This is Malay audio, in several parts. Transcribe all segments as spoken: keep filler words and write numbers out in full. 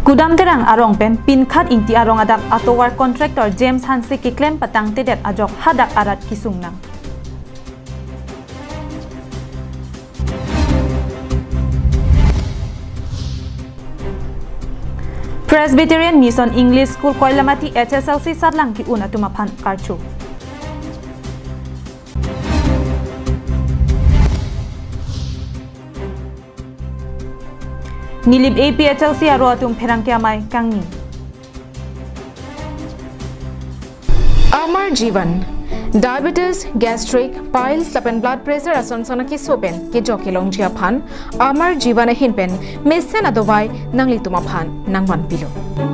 Kudam terang arong pen pin khat inti arong adap atowar contractor James Hansi ki claim patang tedet ajok hadak arat kisung nang. Presbyterian Mission English School Koilamati H S L C sadlang ki una tumapan karchu. Nilib A P H L C aro atum perang kiamai kangi. Amar Jivan Diabetes, gastric, piles, lapen blood pressure ason sonaki sopen ke joki long jia phan Amar Jivan hin pen mesen adovai nangli tuma phan nangwan pilo.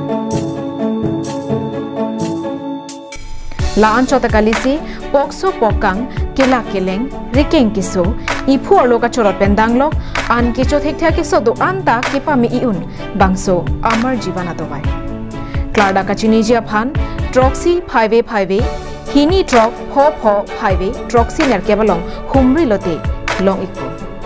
La anchota kalisi pokso pokang kela keleng rikeng kiso ipu aloka chorot pendanglok an kicho thekthia kiso do anta kipami iun bangso Amar Jivan adovai. Klarda kachini jia phan Troxy five A five A Hini drop hop hop highway Troxy nerkebalong humri lote long ikpo.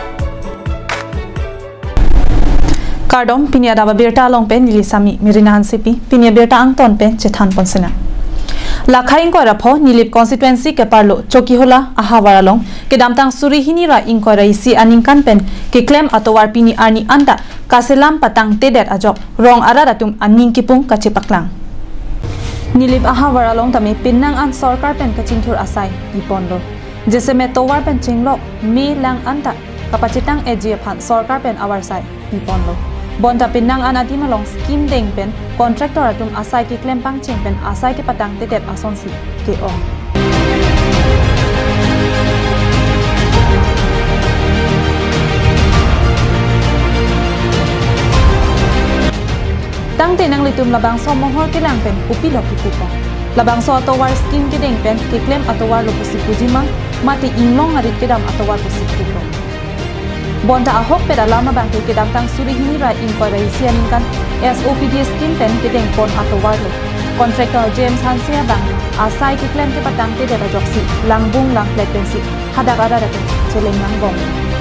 Kardom pinia daba Abirta long pen nilisami mirina hansipi pinia Abirta ang ton pen chethan ponsena. Lakhaing ko rapho nilip constituency ke parlo choki hola ahawara long ke damtang suri hini ra ingko raisi aningkan pen ke claim atowar pini arni anda kaselam patang tedet ajok rong aradatum aning kipung kachepaklang. Nilip ahawara long tami pinang an sarkar pen kachinthur asai ipondo jeseme towar pen chinglok me lang anta kapacitang eji phan sarkar pen awarsai ipondo bonta pinang an atimalong scheme deng pen contractor atum asai ki claim pang cheng pen asai ki patang tetet asonsi ke ong tang tenang litum labang so mohor ke lang pen upilok ipupo labang so atowar scheme ke deng pen ke claim atowar lopusi pujima mati inglong arit kedam atowar pusi pupo bonta ahok peda lama bang ke kedam tang suri hini ra inquiry sianinkan S O P D scheme pen ke deng pon atowar lo contractor James Hansia bang asai ke claim ke patang te data joksi langbung lang plate pensi hadak ada datu celeng lang bong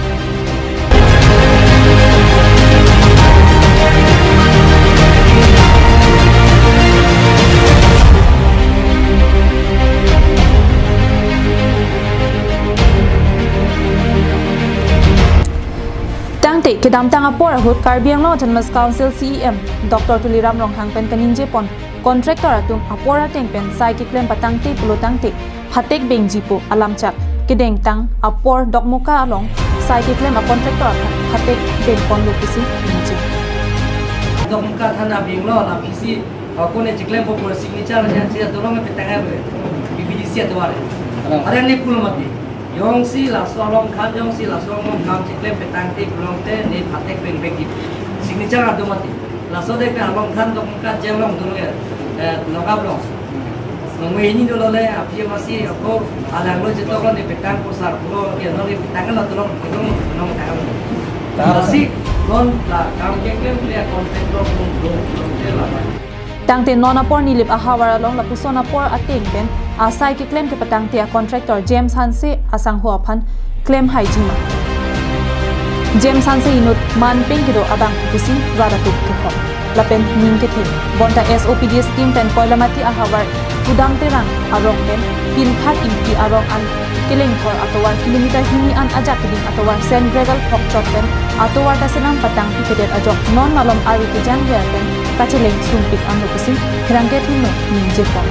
Tangte kedam tang apor hut Karbiang lo Autonomous Council C E M Doctor Tuliram Ronghang pen kaninje pon contractor atum apora teng pen sai ki claim patang te pulo tangte hatek bengjipo alamchak kedeng tang apor dokmuka along sai ki claim a contractor hatek beng pon lo kisi inje dokmuka thana beng lo la kisi akone claim po signature jan sia dolong pe tanga B B D C atware are ne kulmati Yong si la solong khan yong si la solong khan chiklem petang te kulong te ne patek beng beng signature adomati la so de ka long khan dong ka jelong dulu ya eh nogab long nong ini dulu le api masih aku alang lo jito ko ne petang pusar pulo ya no le petang la dolong dolong nong ta masih non la kam ke ke le content lo kulong te la Tangte nona por nilip ahawara long lapusona por ateng pen asai ki claim ke patang tia contractor James Hanse asang huwa phan claim haijima James Hanse inut man peng kido abang kusi rada tu ke ho lapen ning ke the bonta S O P D scheme pen koilamati ahawar kudam terang arong pen pin khat imti arong an kileng for atowar kilometer hini an ajak kiding atowar sen gregal khok chok pen atowar kasenam patang pikedet ajok non malom ari ki jang wer pen kacheleng sumpik anu kusi kerangket hino ning jepon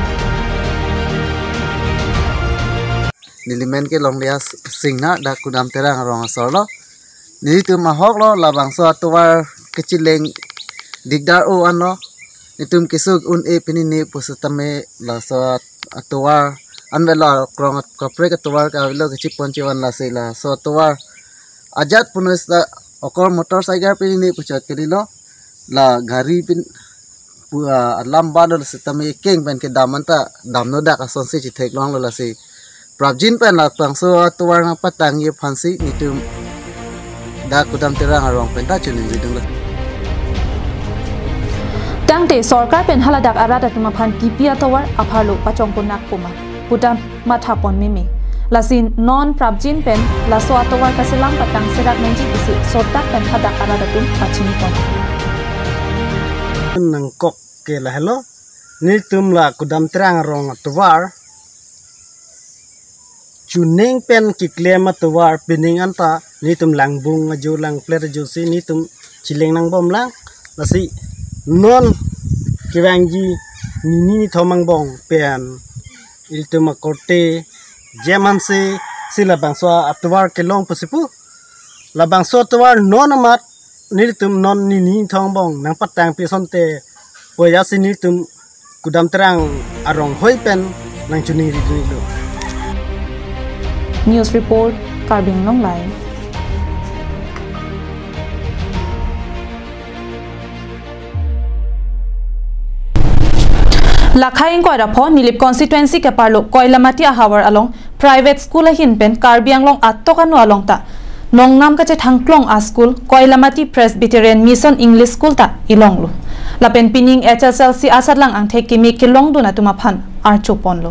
nilimen ke long dia singna da kudam terang rong asolo ni tu mahok lo labang so atowar kecileng digdar o ano nitum kisug un e pinini pusatame la so atowar anvela krong kapre atowar ka lo kecipon ciwan la sela so atowar ajat punus da okor motorcycle pinini puchat kedilo la gari pin pua lamba lo setame keng pen ke damanta damno da ka sonsi chi thek long lo la si prabjin pen la pangso atowar na patang ye phansi nitum da kudam terang arong pen ta chunin jidung la Tangte sarkar pen haladak arada tuma phan kipi atowar apharlo pachong konak puma putam mathapon meme lasin non prabjin pen laso atowar kaselang patang serak menji isi sotak pen hadak arada tum pachini pon nang kok ke la hello ni tum la kudam terang rong tuwar chuning pen ki klema tuwar pining anta ni tum lang bung aju lang pler ju si ni tum chileng nang bom lang lasi non kiwangji ni ni thomang bong pen il tum korte jeman se sila bangso atwar ke long pasipu la bangso tuwar non amat ni tum non ni ni thong bong nang patang pi sonte poya sini tum kudam terang arong hoi pen nang chuni ri ri lo. News report Karbing Long Lai. Lakhaing ko rapo nilip constituency ke parlo koilamati ahawar along private school hin pen Karbiang long atto kanu along ta nongnam ka che thangklong a school koilamati Presbyterian Mission English School ta ilong lu lapen pining H S L C asatlang ang thekimi kilong du na tumaphan archu ponlo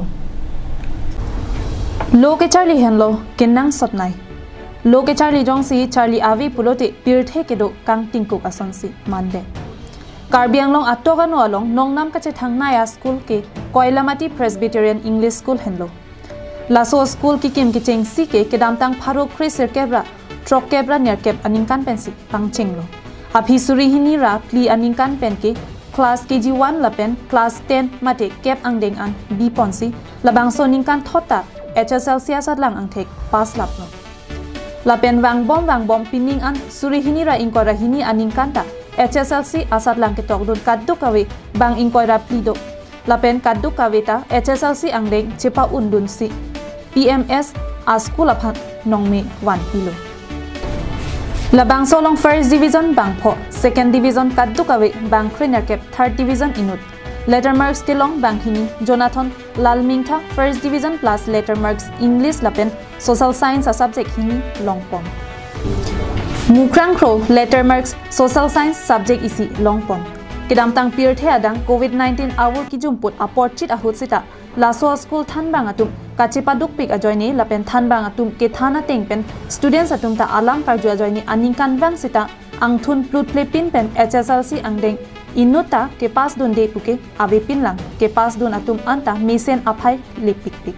lo ke charli henlo kinang sotnai lo ke charli jong si charli avi pulote pirthe ke do kang tingku ason si mande Karbiang long atto kanu along nongnam ka che thangnaya school ke koilamati Presbyterian English School henlo laso school ki kim ki cheng si ke kedam tang pharo khrisir kebra trok kebra ner keb aningkan pensi tang chenglo abhi suri hini ra pli aningkan pen ke class K G one la pen class ten mate kep angdeng an b ponsi labang so ningkan thota H S L C asat lang ang thek pass lap no la pen wang bom wang bom pining an suri hini ra ingkora hini aningkan ta H S L C asat lang ke tok dun kaddu kawe bang ingkora pli do la pen kaddu kawe ta H S L C angdeng chepa undun si P M S a school aphan nongme one kilo labang solong first division bang pho second division kaddu kawe bang trainer kep third division inut letter marks kelong bang hini Jonathan Lalmingtha first division plus letter marks English lapen social science a subject hini longpon mukrang kro letter marks social science subject isi longpon kidam tang pirthe adang covid nineteen awur ki jumput aporchit ahut sita laso school thanbang atum kachipa dukpik ajoini lapen thanbang atum ke thana tengpen students atum ta alam karju ajoini aningkan bang sita angthun plut plepin pen H S L C angdeng inuta ke pas dun de puke ave pinlang ke pas dun atum anta mesen aphai lepik pik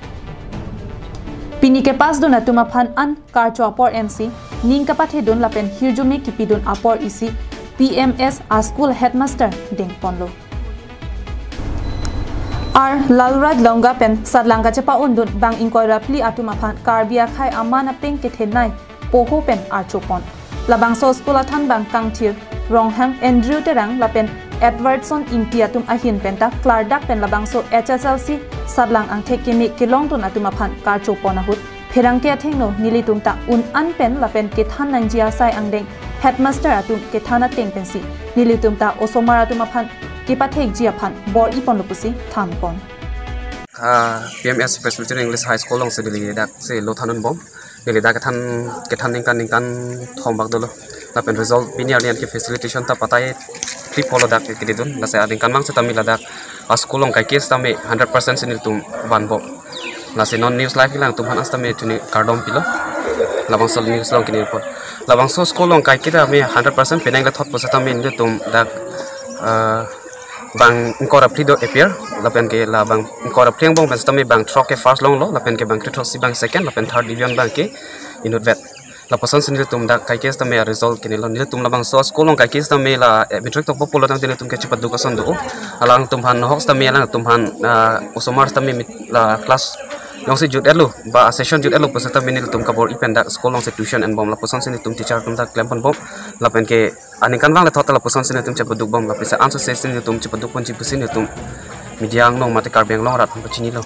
pini ke pas dun atum aphan an karcho apor M C ning kapathe dun lapen hirjume kipidun apor isi P M S a school headmaster deng ponlo ar lalrad longa pen sadlanga chepa undun bang inkora pli atuma phan karbia khai amana peng ke thenai poho pen archopon labang so school athan bang kangthir ronghang Andrew terang lapen Edwardson intiatum ahin penta clardak pen labang so H S L C sadlang ang thekimi kilong tun atuma phan karchopon ahut pherang ke thengno nilitum ta un an pen lapen ke than nangjia sai angdeng headmaster atum ke thana teng pensi nilitum ta osomar atuma phan kipathek jia phan bor ipon lupusi tham pon a P M S Presbyterian English High School long se dili dak se lo thanun bom dili dak than ke than ning kan ning kan thom bak dolo la pen result pinia lian ke facilitation ta patai tri polo dak ke didun la se ading kan mang se tamila dak a school long kai kes tame one hundred percent sinil tum ban bom la se non news live lang tum han astame tuni cardom pilo labang sol news long kinil por labang so school long kai kita me one hundred percent penang la thot posata min de tum dak bang ingkora plido appear lapen ke la bang ingkora pliang bong ben stami bang troke first long lo lapen ke bang krito si bang second lapen third division bang ke inut vet la pason sin tum da kai kes tame result ke ni lo ni tum la bang so school long kai kes tame la metric to populo tam tin tum ke chipat du kason do alang tum han hox tame alang tum han usomar tame la class long se jut elu ba session jut elu pasata minil tum kabor ipen da school long se tuition and bom la pason sin tum teacher tum da klempon bom lapen ke aning kan bang la thota la pason sin tum chipat du bom la pisa answer se sin tum chipat du pon chi pusin tum mediang nong mate Karbiang long rat pa chini lo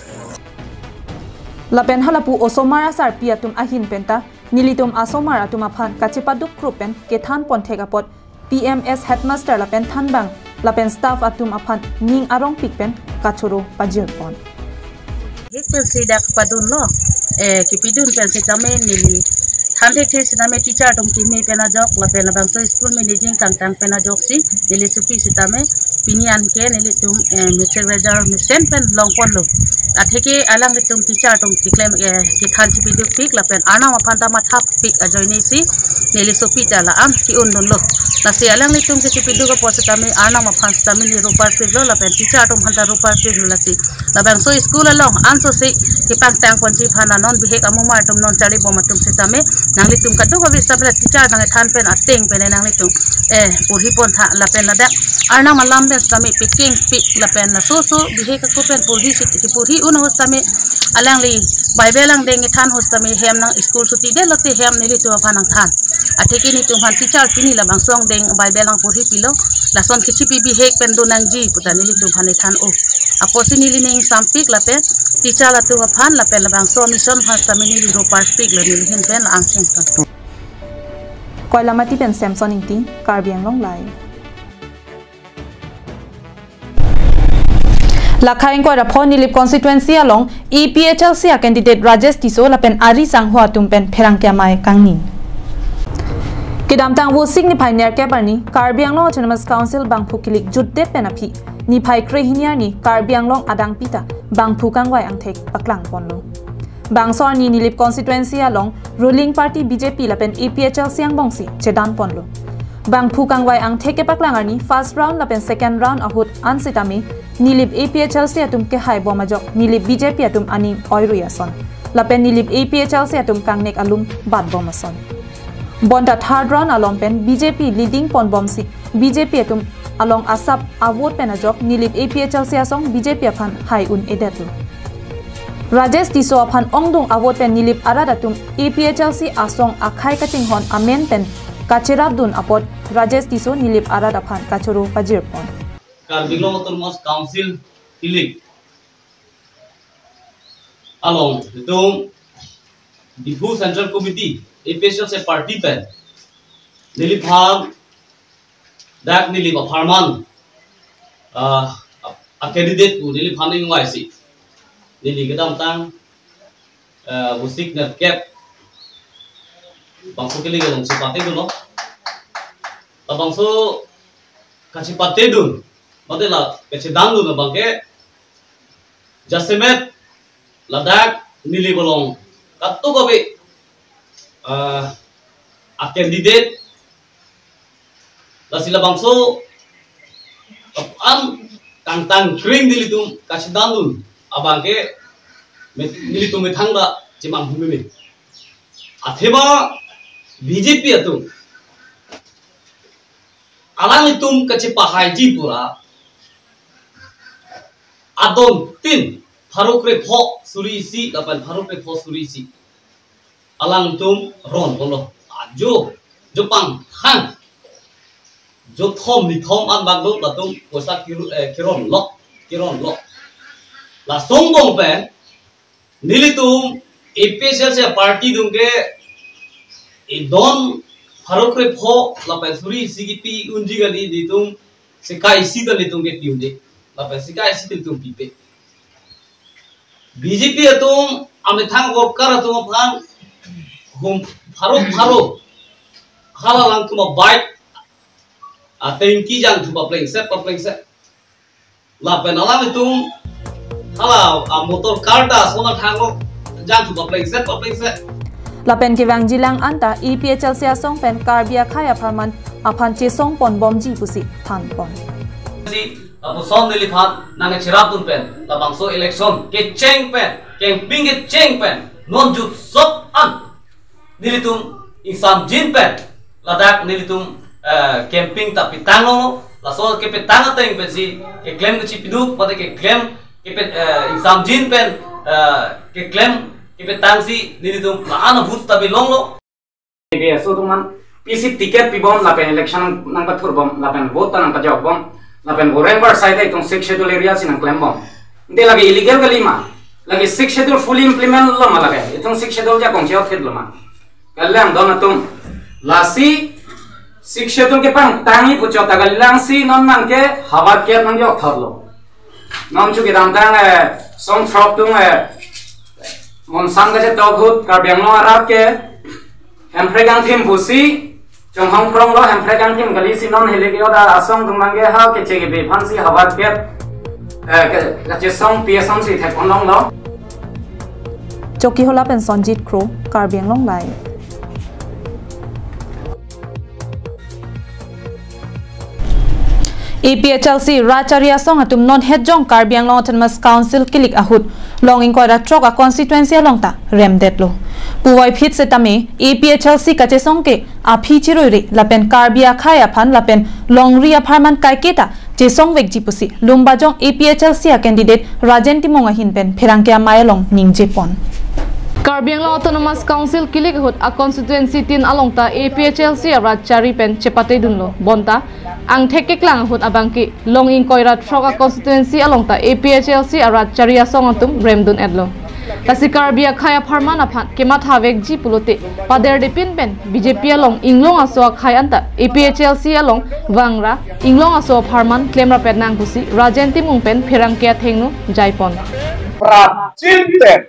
lapen halapu osomara sar piatum ahin penta nilitum asomara tuma phan kachipa duk krupen ke than pon theka pot P M S headmaster lapen thanbang lapen staff atum aphan ning arong pikpen kachoro pajir pon एक पेंसी डाक पदुन लो ए किपिदुन पेंसी तमे निली थांथे थे सिनामे टीचर तुम किमी पेना जॉक ला पेना बांसो स्कूल मैनेजिंग कांटांग पेना जॉक सी निली सुपी सितामे पिनियान के निली तुम मिस्टर रेजर मिसेन पेन लॉन्ग पन लो atheke alang litung teacher tong tiklem ki than chi pidu pik la pen ana ma phanta ma thap pik a joini si neli sopi ta la am ki undon lo la si alang litung ki chi pidu ko posita me ana ma phan sta me ni rupar pik lo la pen teacher tong phanta rupar pik la si la bang so school along anso si ki pang tang kon chi phana non bihek amu mar tum non chari bom tum se tame nang litung ka do ko bi sabla teacher nang than pen ateng pen nang litung eh purhi pon tha la pen la da ana ma lam ben stame piking pik la pen la so so bihek ko pen purhi si ki purhi un hostame alang li bible ang deng than hostame hem nang school suti de lote hem ni litu phanang than atheki ni tum phan teacher pini la bang song deng bible ang purhi pilo la son ki chipi bihek pen do nang ji puta ni litu phani than o aposi ni li ning sampik la pen teacher la tu phan la pen la bang so mission hostame ni ro par pik la ni hin pen ang sing kan koila mati pen samson ingti karbiang long lai Lakhain ko rapho nilip constituency along E P H L C candidate Rajesh Tiso lapen ari sanghwa tumpen pherang kya mai kangni Kidam tang wo signify ner ke barni Karbiang Long Autonomous Council bangphu kilik jutte penapi ni phai kre hinia ni Karbiang Long adang pita bangphu kangwai angthek paklang ponlo Bangsor ni nilip constituency along ruling party B J P lapen E P H L C ang bongsi chedan ponlo Bangphu kangwai angthek ke paklangar ni first round lapen second round ahut ansitami Nilip A P H L C atum ke hai bomajok nilip B J P atum ani oiruyason lapen nilip A P H L C atum kangnek alum bad bomason bonda third round along pen B J P leading pon bomsi B J P atum along asap award penajok nilip A P H L C asong B J P aphan hai un edatu Rajesh Tiso aphan ongdung award pen nilip aradatum A P H L C asong akhai katinghon amen pen kachirabdun apot Rajesh Tiso nilip arad aphan kachuru pajirpon Karbiang Long Autonomous Council Kilik along itu Dibu Central Committee A P H L C party pen nilip ham dak nilip aparman uh, a candidate ku nilip ham ning Y C nilip kedam tang uh, musik net cap bangso kilik long sipate dulu bangso kasih pate dulu Madela kecedang dulu bangke Jasemet ladak nili bolong katu kopi uh, a candidate la sila bangso am tang tang kring nili tum kecedang dulu abangke nili tum metangda cimang bumi athema B J P atu alang itum kecepahay jipura Adon tin Farukre pho surisi dapat Farukre pho surisi alang tum ron polo ajo Jepang han jo thom ni thom an bang do latung posa kiron lok kiron lok la songbong pe nilitum A P H L C party dum ke idon Farukre pho la pe surisi ki pi unji gali ditum sekai si gali tum ke piunde Tapi sekarang sih itu pipe. B J P itu ame thang worker itu apa? Hum faru faru. Hala lang tu bike. Atau inki jang tu playing set, playing set. Lapen alam itu hala motor car dah sona thang jang tu playing set, playing set. Lapen kivang jilang anta E P H L C asong pen karbia kaya parman apan cesong pon bomji pusi tan pon. Apo son nili phan nang chirap dun pen la bangso election ke cheng pen camping ke cheng pen non ju sop an nili tum insam jin pen la dak nili tum camping ta pitango la so ke petanga teng pen si ke claim ke chipidu pate ke claim ke pet insam jin pen ke claim ke petang si nili tum la ana bhut ta belong lo ke so tuman P C ticket pi bom la pen election nang pathur bom la pen vote nang pajok bom Lapen Gorenbar side itong six schedule area sinang claim bom. Hindi lagi illegal kalima. Lagi six schedule fully implement lo malaki. Itong six schedule ja kong siya fit lo ma. Kalang don atum lasi six schedule ke pang tangi pucho tagalang si non nang ke hawat ke nang jok thorlo. Non chu ke dam tang song throp tung mon sang ka je togut Karbiang Long arab ke hempregang thim busi Trong hong prong lo hem pregang tim gali si non hele ke oda asong tung mangge ha ke chege be phansi hawat pet la che song pia song si thek on long lo choki hola pen sonjit kro karbiang long lai A P H L C Racharia song atum non head jong karbiang long autonomous council kilik ahut long in koira trok a constituency long ta rem detlo puwai phit se tame A P H L C ka che song ke a phi chiroi re lapen karbia khaya phan lapen long ria pharman kai keta che song vek ji pusi lumba jong A P H L C a candidate Rajen Timonga hin pen pherangkya maya long ningje pon Karbiang Long Autonomous Council kilik hut a constituency tin alongta A P H L C Rachari pen chepate dunlo bonta ang theke klang hut abangki long in koira troka constituency alongta A P H L C Rachari songatum remdun edlo tasi karbia khaya pharmana phan kemat havek ji pulote pader depin pen B J P along inglong aso khayanta A P H L C along wangra inglong aso pharman klemra pen nang pusi Rajen Timong pen pherangkya thengnu jaipon prachinte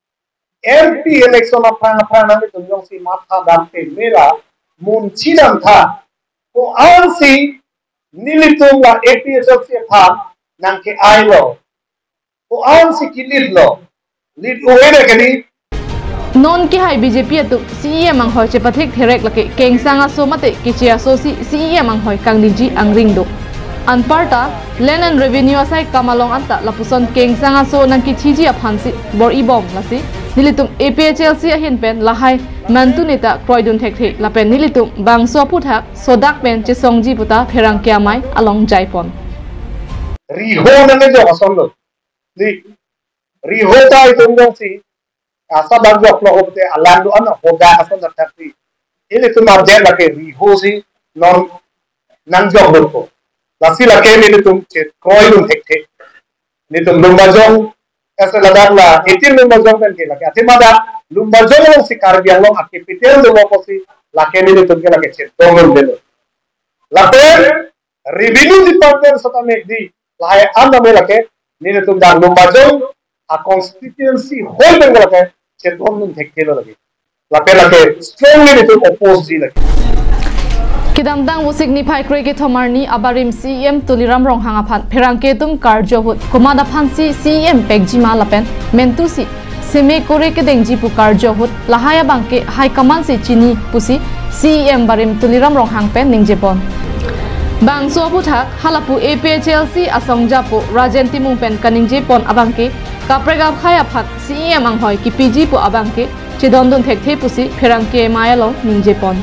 M P election of Prana Prana with the Yongsi Mata Dante Mira Moon Chidam Tha. So Ansi Nilitum la A P H L C Tha Nanke Ailo. So Ansi Kilid Lo. Lead Uweda Gani. Non ki hai B J P tu C E M ang hoi chepathik therek lake keng sanga so mate kichia so si C E M ang hoi kangdiji ang ringdo. Anparta Land and Revenue asai kamalong anta lapuson keng sanga so nang kichiji aphansi bor ibom lasi nilitum A P H L C ahin pen lahai mantu neta kroidun thekhe lapen nilitum bangso puthak sodak pen che songji puta pherang kyamai along jaipon riho nange jo asolo li riho ta itum jong si asa bang jo klo opte alandu ana hoda ason thakti ile tum arje lake riho si non nang jo gorko lasi lake nilitum che kroidun thekhe nitum lumba jong ऐसे लगा ला इतने लंबा जों करके लगे अति मादा लंबा जों लोग शिकार भी लोग आपके पितेल लोगों को सी लाके नहीं तुमके लगे चेत दोनों ले लो लाते रेवेन्यू डिपार्टमेंट सता में दी लाए आंधा में लगे नहीं तुम दार लंबा जों आ कॉन्स्टिट्यूएंसी होल में लगे चेत दोनों ठेके लगे लाते लगे स्ट्रॉन्गली नहीं तुम अपोज जी लगे Kidamdang wo signify kre ke thomarni abarim C E M tuliram rong hanga phan pherangke tum karjo hut komada phansi C E M pekjima lapen mentusi seme kore ke dengji pu karjo hut lahaya bangke high command si chini pusi C E M barim tuliram rong hang pen ningjepon bangso puthak halapu A P H L C asongja pu Rajen Timong pen kaningjepon abangke kaprega khaya phat C E M ang hoi ki P G pu abangke chidondon thekhe pusi pherangke mayalo ningjepon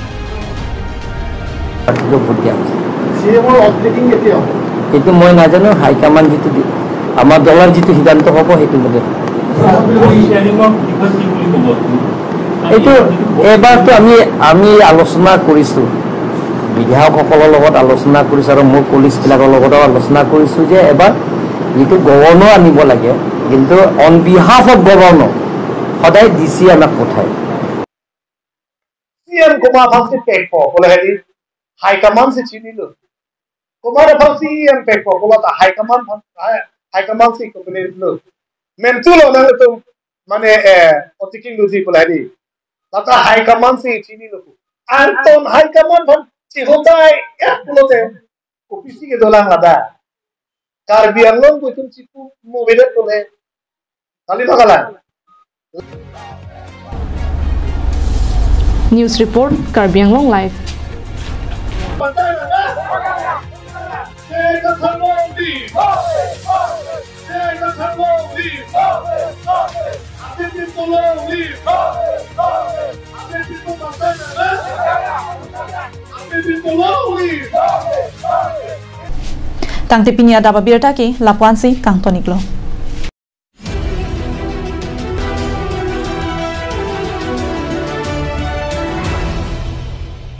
itu moi najano high command jitu amar dollar jitu siddhanto hobo hetu mode itu ebar to ami ami alochona korisu bidhayok hokolor logot alochona korisu aru mok police bilakor logot alochona korisu je ebar jitu governor anibo lage kintu on behalf of governor hoday D C anak pothai C M kuma bhakti pekko bole hedi high command se chini lo kumara bhakti C M pekko bola ta high command high command se ko bole lo mentu lo na to mane otiking luji bole hedi ta high command se chini lo anton high command bhan chi hota hai ek bolote ofisi ke dolang lada karbi anglong ko tum chi pu mobile bole kali bagala News report Karbi Anglong live Tang tipini Adap Abirta ki Lapuansi Kang Toniklo